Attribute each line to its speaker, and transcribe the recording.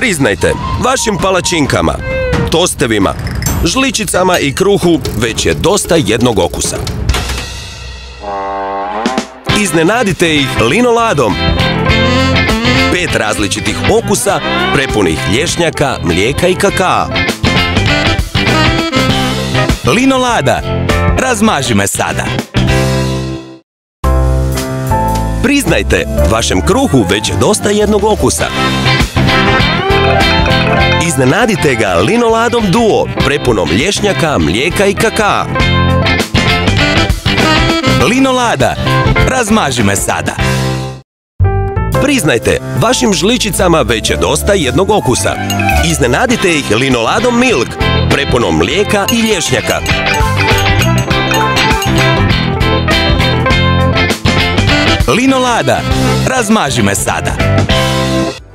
Speaker 1: Priznajte, vašim palačinkama, tostevima, žličicama i kruhu već je dosta jednog okusa. Iznenadite ih linoladom. 5 različitih okusa prepunih lješnjaka, mlijeka i kakaa.
Speaker 2: Linolada, razmaži me sada.
Speaker 1: Priznajte, vašem kruhu već je dosta jednog okusa. Iznenadite ga linoladom duo, prepunom lješnjaka, mlijeka i kakaa.
Speaker 2: Linolada, razmaži me sada.
Speaker 1: Priznajte, vašim žličicama već je dosta jednog okusa. Iznenadite ih linoladom milk, prepunom mlijeka i lješnjaka.
Speaker 2: Linolada, razmaži me sada.